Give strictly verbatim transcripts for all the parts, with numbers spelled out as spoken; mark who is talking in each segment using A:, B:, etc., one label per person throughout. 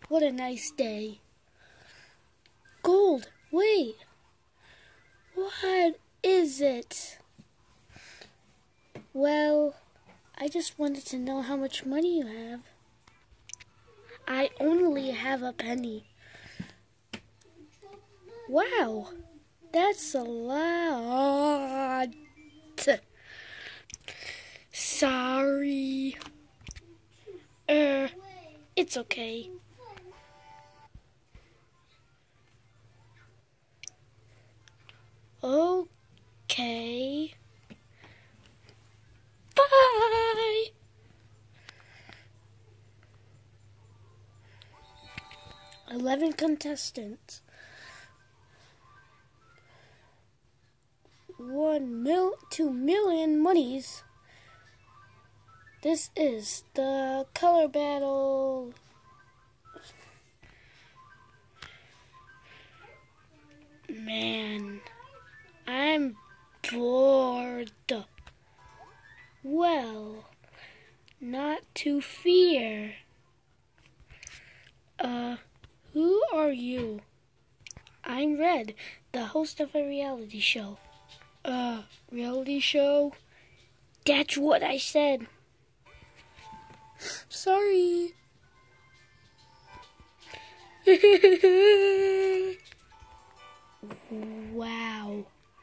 A: what a nice day. Gold, wait. What is it? Well, I just wanted to know how much money you have. I only have a penny. Wow, that's a lot. Sorry. Uh, it's okay. Okay. Bye. Eleven contestants. One mil, two million monies. This is the color battle. Man, I'm bored. Well, not to fear. Uh, who are you? I'm Red, the host of a reality show. Uh, reality show? That's what I said. Sorry. Wow.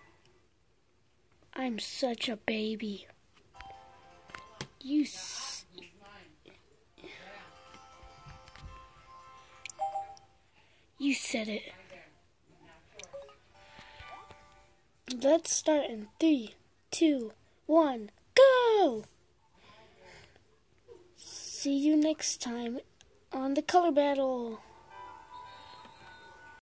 A: I'm such a baby. You s- You said it. Let's start in three, two, one, go! See you next time on the color battle.